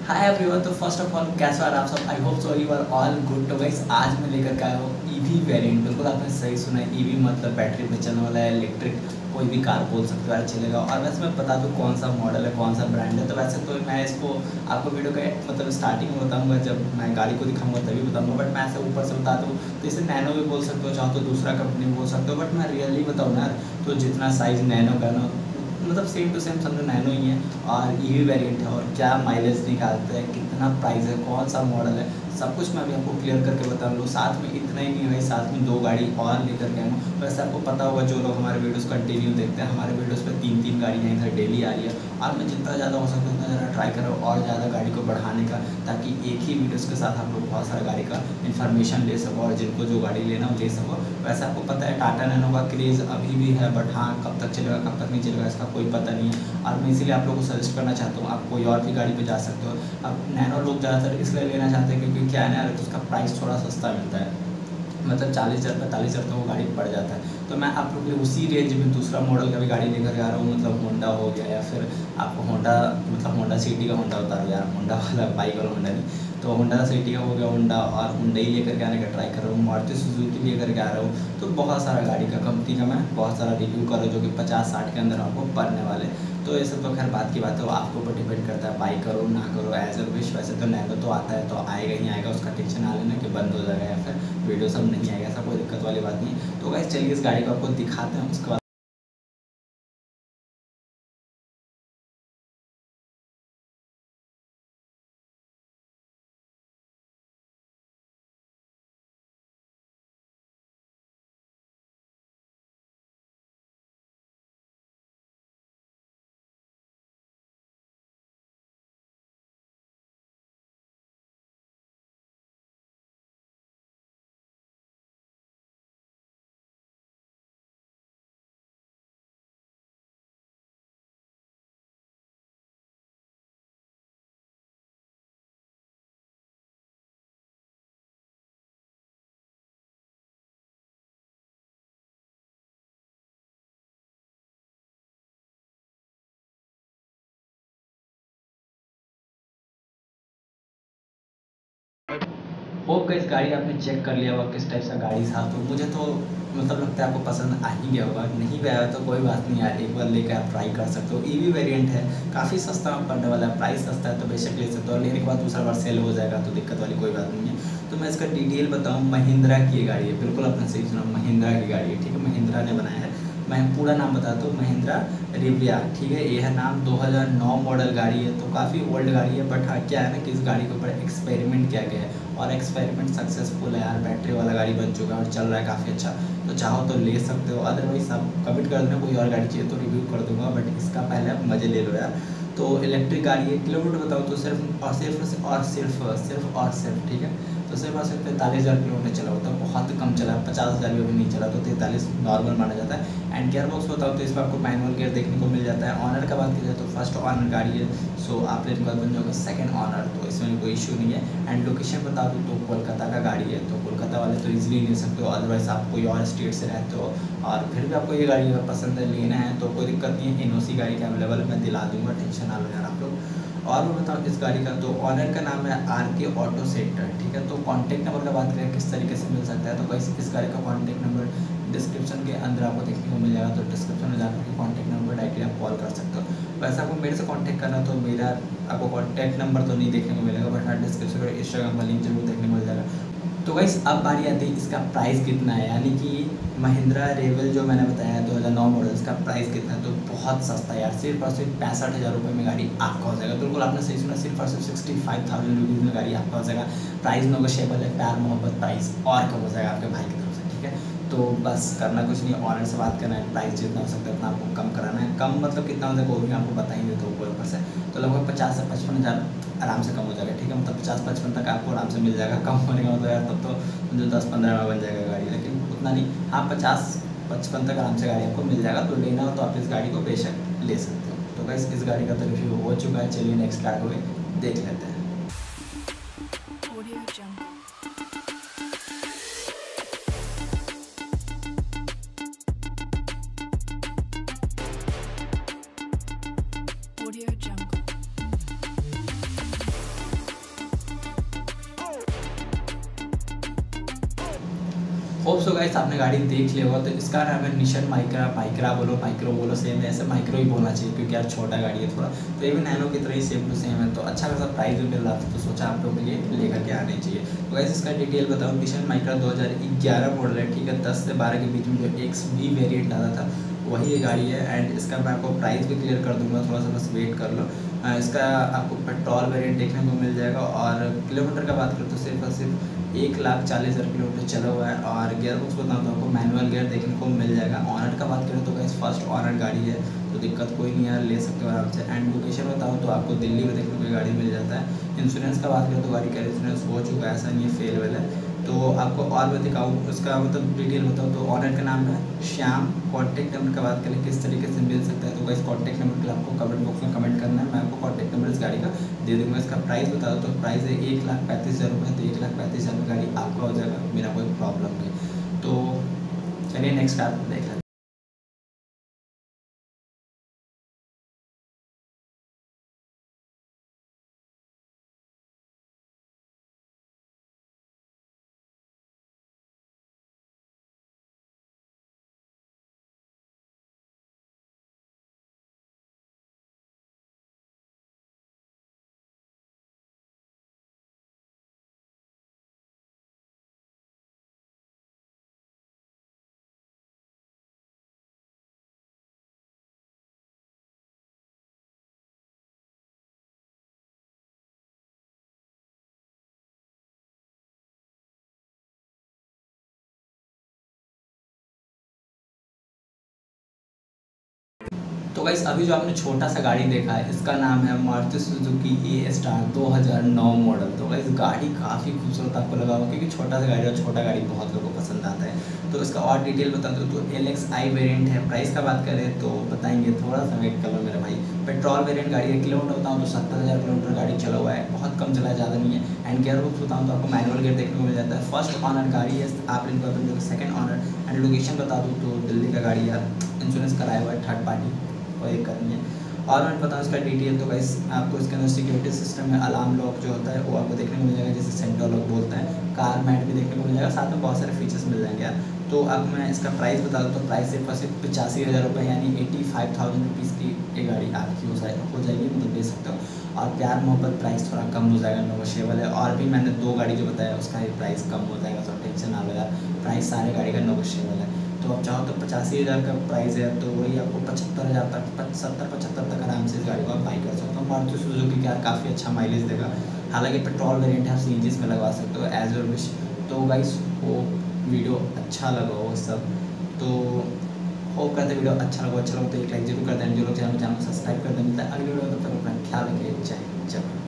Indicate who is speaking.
Speaker 1: हाय everyone. तो first of all कैसे हो आप सब? I hope so you are all good. तो गाइस आज मैं लेकर के आया हूँ ईवी वेरिएंट। बिल्कुल आपने सही सुना है, ईवी मतलब बैटरी पे चलने वाला है, इलेक्ट्रिक कोई भी कार बोल सकते हो यार चलेगा। और वैसे मैं बता दूँ कौन सा मॉडल है, कौन सा ब्रांड है। तो वैसे तो मैं इसको आपको वीडियो के मतलब स्टार्टिंग में बताऊँगा, जब मैं गाड़ी को दिखाऊँगा तभी बताऊँगा। बट मैं ऐसे ऊपर से बता दूँ तो इसे नैनो भी बोल सकते हो, चाहो तो दूसरा कंपनी बोल सकते हो। बट मैं रियली बताऊँ ना यार, तो जितना साइज़ नैनो का ना मतलब सेम टू सेम समझो नैनो ही है। और ईवी वेरिएंट है, और क्या माइलेज निकालते हैं, कितना प्राइस है, कौन सा मॉडल है, सब कुछ मैं अभी आपको क्लियर करके बता दूँ। साथ में इतना ही नहीं भाई, साथ में दो गाड़ी और लेकर के आया हूँ। वैसे आपको पता होगा, जो लोग हमारे वीडियोस कंटिन्यू देखते हैं, हमारे वीडियोस पे 3 गाड़ियाँ इधर डेली आ रही है। और मैं जितना ज़्यादा हो सकता है उतना ज़्यादा ट्राई कर रहा हूँ और ज़्यादा गाड़ी को बढ़ाने का, ताकि एक ही वीडियोस के साथ आप लोग बहुत सारा गाड़ी का इन्फॉर्मेशन ले सको, और जिनको जो गाड़ी लेना हो ले सको। वैसे आपको पता है टाटा नैनो का क्रेज़ अभी भी है, बट हाँ कब तक चलेगा कब तक नहीं चलेगा इसका कोई पता नहीं है। और मैं इसीलिए आप लोगों को सजेस्ट करना चाहता हूँ, आप कोई और भी गाड़ी पे जा सकते हो। अब नैनो लोग ज़्यादातर इसलिए लेना चाहते हैं क्योंकि क्या है ना, उसका प्राइस थोड़ा सस्ता मिलता है, मतलब 40,000 45,000 तक वो गाड़ी पड़ जाता है। तो मैं आप लोग के लिए उसी रेंज में दूसरा मॉडल का भी गाड़ी लेकर आ रहा हूँ। मतलब होंडा हो गया, या फिर आपको होंडा मतलब होंडा सिटी का होंडा बता रहा हूँ यार, होंडा वाला बाइक वाला होंडा नहीं। तो होंडा सिटी का हो गया होंडा, और होंडा ही लेकर के आने का ट्राई कर रहा हूँ। मारुति सुजुकी लेकर के आ रहा हूँ। तो बहुत सारा गाड़ी का कंपनी का मैं बहुत सारा रिव्यू कर रहा हूँ, जो कि 50-60 के अंदर आपको पड़ने वाले। तो ये सब तो खैर बात की बात है, वो आपके ऊपर डिपेंड करता है, बाई करो ना करो एज अ विश। वैसे तो नैनो तो आता है तो आएगा ही आएगा, उसका टेंशन ना लेना कि बंद हो जाएगा या फिर वीडियो सब नहीं आएगा, ऐसा कोई दिक्कत वाली बात नहीं है। तो गाइस चलिए इस गाड़ी को आपको दिखाते हैं, उसके बाद होप गाइस गाड़ी आपने चेक कर लिया होगा किस टाइप से गाड़ी था। तो मुझे तो मतलब लगता है आपको पसंद आ ही गया होगा। नहीं गया है तो कोई बात नहीं यार, एक बार लेकर आप ट्राई कर सकते हो। ईवी वेरिएंट है, काफ़ी सस्ता पड़ने वाला है, प्राइस सस्ता है तो बेशक ले सकते हो। और लेने के बाद दूसरा बार सेल हो जाएगा तो दिक्कत वाली कोई बात नहीं है। तो मैं इसका डिटेल बताऊँ, महिंद्रा की ये गाड़ी है, बिल्कुल आपने सही सुना, महिंद्रा की गाड़ी है, ठीक है। महिंद्रा ने बनाया है। मैं पूरा नाम बताता हूँ, महिंद्रा रिविया, ठीक है। ये है नाम, 2009 मॉडल गाड़ी है, तो काफ़ी ओल्ड गाड़ी है। बट हाँ क्या है ना कि इस गाड़ी के ऊपर एक्सपेरिमेंट किया गया है, और एक्सपेरिमेंट सक्सेसफुल है यार। बैटरी वाला गाड़ी बन चुका है और चल रहा है काफ़ी अच्छा। तो चाहो तो ले सकते हो, अदरवाइज आप कमिट कर देना, कोई और गाड़ी चाहिए तो रिव्यू कर दूंगा। बट इसका पहले आप मज़े ले लो यार। तो इलेक्ट्रिक गाड़ी है, किलोमीटर बताऊँ तो सिर्फ और सिर्फ ठीक है। तो सिर्फ और सिर्फ 43,000 किलोमीटर चला होता है, बहुत कम चला, 50,000 भी नहीं चला, तो 43 नॉर्मल माना जाता है। एंड गियर बॉक्स बताओ तो इस पर आपको मैनुअल गियर देखने को मिल जाता है। ऑनर का बात की जाए तो फर्स्ट ऑनर गाड़ी है, सो आप लेने के बाद बन जाओगे सेकंड ऑनर, तो इसमें कोई इशू नहीं है। एंड लोकेशन बता दूँ तो कोलकाता का गाड़ी है, तो कोलकाता वाले तो ईजिली ले सकते हो। अदरवाइज आप कोई और स्टेट से रहते हो और फिर भी आपको ये गाड़ी अगर पसंद है, लेना है, तो कोई दिक्कत नहीं है। एनओसी गाड़ी का अवेलेबल मैं दिला दूँगा, टेंशन ना लो यार आप लोग। और मैं बताऊँ इस गाड़ी का, तो ऑनर का नाम है RK ऑटो सेंटर, ठीक है। तो कॉन्टैक्ट नंबर का बात करें किस तरीके से मिल सकता है, तो गाइस इस गाड़ी का कॉन्टैक्ट नंबर डिस्क्रिप्शन के अंदर आपको देखने को मिल जाएगा। तो डिस्क्रिप्शन में जाकर के कॉन्टैक्ट नंबर डायरेक्टली आप कॉल कर सकते हो। वैसे आपको मेरे से कॉन्टैक्ट करना तो मेरा आपको कॉन्टैक्ट नंबर तो नहीं देखने को मिलेगा, बट हाँ डिस्क्रिप्शन में इंस्टाग्राम का लिंक जरूर देखने को मिल जाएगा। तो गाइस अब बारी आती है इसका प्राइस कितना है, यानी कि महिंद्रा रेवल जो मैंने बताया 2009 मॉडल, इसका प्राइस कितना है। तो बहुत सस्ता है यार, सिर्फ और सिर्फ 65,000 रुपये में गाड़ी आपका हो जाएगा। बिल्कुल आपने सही सुना, सिर्फ और सिर्फ 65,000 रुपीज़ में गाड़ी आपका हो जाएगा। प्राइस नेगोशिएबल है, प्यार मोहब्बत प्राइस और कम हो जाएगा आपके भाई की तरफ से, ठीक है। तो बस करना कुछ नहीं, ऑनर से बात करना है, प्राइस जितना हो सकता है उतना आपको कम कराना है। कम मतलब कितना हो जाएगा वो भी आपको बता ही देता हूँ ऊपर से। तो लगभग 50 से 55,000 आराम से कम हो जाएगा, ठीक है। मतलब 50-55 तक आपको आराम से मिल जाएगा। कम होने का मतलब यार तब तो जो 10-15 में बन जाएगा गाड़ी, लेकिन उतना नहीं, हाँ 50-55 तक आराम से गाड़ी आपको मिल जाएगा। तो लेना हो तो आप इस गाड़ी को बेशक ले सकते हो। तो गाइस इस गाड़ी का तो रिव्यू हो चुका है, चलिए नेक्स्ट कार को भी देख लेते हैं।
Speaker 2: Audio Jungle. Audio Jungle.
Speaker 1: Hope so guys आपने गाड़ी देख लिया होगा। तो इसका नाम है निशान माइक्रा, माइक्रा बोलो माइक्रो बोलो सेम है, ऐसे माइक्रो ही बोलना चाहिए क्योंकि यार छोटा गाड़ी है थोड़ा। तो ये भी नैनो की तरह ही सेम टू सेम है, तो अच्छा खासा प्राइस भी मिल रहा था, तो सोचा आप लोग के लिए लेकर के आने चाहिए। तो गाइस इसका डिटेल बताऊँ, निशान माइक्रा 2011 मॉडल है, ठीक है। 10 से 12 के बीच में जो XV वेरियंट आता था वही ये गाड़ी है। एंड इसका मैं आपको प्राइस भी क्लियर कर दूंगा, थोड़ा सा बस वेट कर लो। इसका आपको पेट्रोल वेरिएंट देखने को मिल जाएगा। और किलोमीटर का बात करें तो सिर्फ और सिर्फ 1,40,000 किलोमीटर चला हुआ है। और गियर बॉक्स बताऊँ तो आपको मैनुअल गियर देखने को मिल जाएगा। ऑनर का बात करें तो गाइस फर्स्ट ऑनर गाड़ी है, तो दिक्कत कोई नहीं है, ले सकते हो आराम से। एंड लोकेशन बताऊँ तो आपको दिल्ली में देखने को गाड़ी मिल जाता है। इंश्योरेंस का बात करें तो गाड़ी का इंश्योरेंस हो चुका है, ऐसा नहीं है फेल वेल है। तो आपको और भी दिखाऊँ उसका मतलब डिटेल बताऊँ तो ऑनर का नाम है श्याम। कॉन्टैक्ट नंबर का बात करें किस तरीके से मिल सकता है, तो गाइस कॉन्टैक्ट नंबर के लिए आपको कमेंट बॉक्स में कमेंट करना है, मैं आपको कॉन्टैक्ट नंबर इस गाड़ी का दे दूँगा। इसका प्राइस बता दो तो प्राइस है 1,35,000 रुपये। तो 1,35,000 में गाड़ी आपका हो जाएगा, मेरा कोई प्रॉब्लम नहीं। तो चलिए नेक्स्ट आप देख लेते हैं। तो गाइस अभी जो आपने छोटा सा गाड़ी देखा है इसका नाम है Maruti Suzuki A Star 2009 model. तो गाइस गाड़ी काफ़ी खूबसूरत आपको लगा होगा क्योंकि छोटा सा गाड़ी और छोटा गाड़ी बहुत लोगों को पसंद आता है। तो इसका और डिटेल बता दो तो LXi वेरिएंट है। प्राइस का बात करें तो बताएंगे, थोड़ा सा वेट कर लो मेरे भाई। पेट्रोल वेरिएंट गाड़ी है। किलोमीटर बताऊँ तो 70,000 किलोमीटर गाड़ी चला हुआ है, बहुत कम चला है, ज़्यादा नहीं है। एंड गियर बॉक्स बताऊँ तो आपको मैनुअल गियर देखने को मिल जाता है। फर्स्ट ऑनर गाड़ी है, आप इनको सेकंड ऑनर। एंड लोकेशन बता दूँ तो दिल्ली का गाड़ी है, इंश्योरेंस कराया हुआ है थर्ड पार्टी, कोई दिक्कत नहीं है। और मैं बताऊँ इसका डिटेल तो गाइस आपको इसके अंदर सिक्योरिटी सिस्टम में अलार्म लॉक जो होता है वो आपको देखने को मिल जाएगा, जिसे सेंट्रल लॉक बोलते हैं। कार मैट भी देखने को मिल जाएगा, साथ में बहुत सारे फीचर्स मिल जाएंगे यार। तो अब मैं इसका प्राइस बता दूँ तो प्राइस सिर्फ और सिर्फ 85,000 रुपये यानी 85,000 रुपीज़ की ये गाड़ी आपकी हो जाएगी, मतलब ले सकते हो। और प्यार मोहब्बत प्राइस थोड़ा कम हो जाएगा, नेगोशिएबल है। और भी मैंने 2 गाड़ी जो बताया उसका ये प्राइस कम हो जाएगा, तो टेंशन ना लो यार, प्राइस सारे गाड़ी का नेगोशिएबल है। तो आप चाहो तो 85,000 का प्राइस है, तो वही आपको 75,000 तक 70-75 तक आराम से इस गाड़ी को आप बाई कर सकते हो। मारुति सुजुकी का काफ़ी अच्छा माइलेज देगा। हालांकि पेट्रोल वेरिएंट है, आप CNG में लगवा सकते हो एज योर विश। तो गाइस वो वीडियो अच्छा लगा हो सब, तो होप करते वीडियो अच्छा लगा तो एक लाइक जरूर कर दें। जो लोग चैनल को सब्सक्राइब कर दें। मिलता है अगली वीडियो, तब तक अपना ख्याल रखिए। जय हिंद, जय भारत।